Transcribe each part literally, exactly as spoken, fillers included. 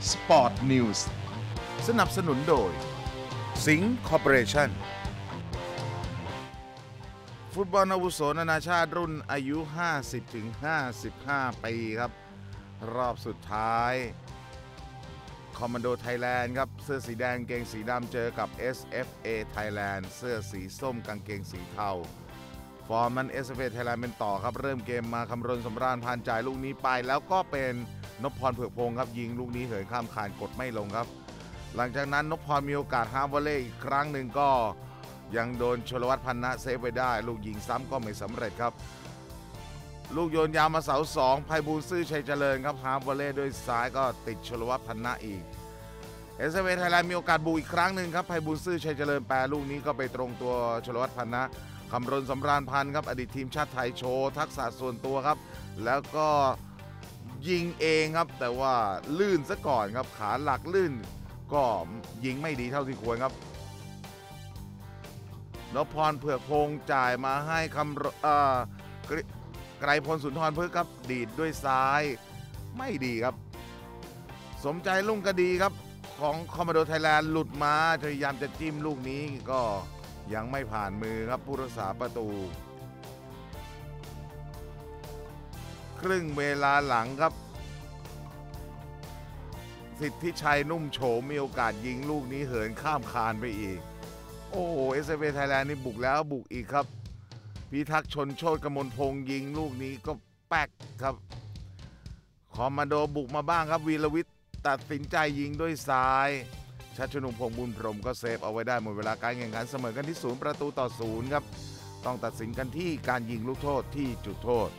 Sport News สนับสนุนโดยสิงห์คอร์ปอเรชั่นฟุตบอลอาวุโสนานาชาติรุ่นอายุ ห้าสิบถึงห้าสิบห้า ปีครับรอบสุดท้ายคอมมานโดไทยแลนด์ครับเสื้อสีแดงกางเกงสีดำเจอกับ เอส เอฟ เอ Thailand เสื้อสีส้มกางเกงสีเทาฟอร์มนั้น เอส เอฟ เอ Thailand เป็นต่อครับเริ่มเกมมาคำรณสำราญผ่านจ่ายลูกนี้ไปแล้วก็เป็นนพพรเผือกพงครับยิงลูกนี้เหินข้ามคานกดไม่ลงครับหลังจากนั้นนพพรมีโอกาสฮาร์ฟวอลเลย์อีกครั้งหนึ่งก็ยังโดนชลวัฒน์พันนะเซฟไว้ได้ลูกยิงซ้ำก็ไม่สำเร็จครับลูกโยนยาวมาเสาสองไพบูลย์ซื่อชัยเจริญครับฮาร์ฟวอลเลย์ด้วยซ้ายก็ติดชลวัฒน์พันนะอีก เอส เอฟ เอ Thailand มีโอกาสบุกอีกครั้งหนึ่งครับไพบูลย์ซื่อชัยเจริญแปรลูกนี้ก็ไปตรงตัวชลวัฒน์พันนะคำรณสำราญพันธ์ครับอดีตทีมชาติไทยโชว์ทักษะส่วนตัวครับแล้วก็ยิงเองครับแต่ว่าลื่นซะก่อนครับขาหลักลื่นก็ยิงไม่ดีเท่าที่ควรครับนพพรเผือกพงจ่ายมาให้คำเอ่อไกรพลสุนทรพฤกษ์ครับดีดด้วยซ้ายไม่ดีครับสมใจลุ่งกระดีครับของคอมมานโดไทยแลนด์หลุดมาพยายามจะจิ้มลูกนี้ก็ยังไม่ผ่านมือครับผู้รักษาประตูครึ่งเวลาหลังครับสิทธิชัยนุ่มโฉมมีโอกาสยิงลูกนี้เหินข้ามคานไปอีกโอ้โห เอส เอฟ เอ Thailand นี่บุกแล้วบุกอีกครับพิทักษ์ชนโชติกมลพงษ์ยิงลูกนี้ก็แป๊กครับคอมมานโดบุกมาบ้างครับวีรวิทย์ตัดสินใจยิงด้วยซ้ายชัชนุพงษ์บุญพรหมก็เซฟเอาไว้ได้หมดเวลาการแข่งขันเสมอกันที่ศูนย์ประตูต่อศูนย์ครับต้องตัดสินกันที่การยิงลูกโทษที่จุดโทษ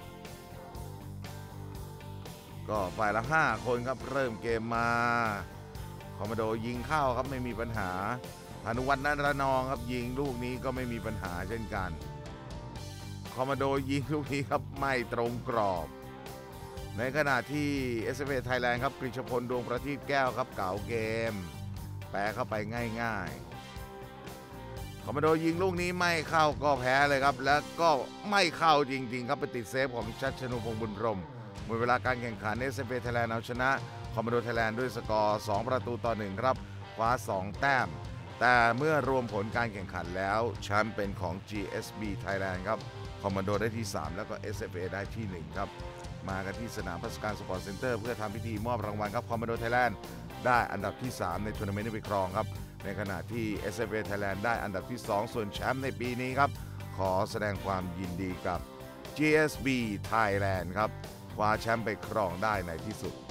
ก็ฝ่ายละห้าคนครับเริ่มเกมมาคอมมานโดยิงเข้าครับไม่มีปัญหาพานุวัฒน์ณระนองครับยิงลูกนี้ก็ไม่มีปัญหาเช่นกันคอมมานโดยิงลูกนี้ครับไม่ตรงกรอบในขณะที่ เอส เอฟ เอ Thailand ครับกฤษพลดวงประทีปแก้วครับเก่าเกมแปรเข้าไปง่ายๆคอมมานโดยิงลูกนี้ไม่เข้าก็แพ้เลยครับแล้วก็ไม่เข้าจริงๆครับไปติดเซฟของชัชนุพงษ์บุญพรหมหมดเวลาการแข่งขัน เอส เอฟ เอ Thailand เอาชนะคอมมานโดไทยแลนด์ด้วยสกอร์สองประตูต่อหนึ่งครับคว้าสองแต้มแต่เมื่อรวมผลการแข่งขันแล้วแชมป์เป็นของ จี เอส บี Thailand ครับคอมมานโดได้ที่สามแล้วก็ เอส เอฟ เอ ได้ที่หนึ่งครับมากันที่สนามพัสการสปอร์ตเซ็นเตอร์เพื่อทำพิธีมอบรางวัลครับคอมมานโดไทยแลนด์ได้อันดับที่สามในทัวร์นาเมนต์นี้ไปครองครับในขณะที่ เอส เอฟ เอ Thailand ได้อันดับที่สองส่วนแชมป์ในปีนี้ครับขอแสดงความยินดีกับ จี เอส บี Thailand ครับคว้าแชมป์ไปครองได้ในที่สุด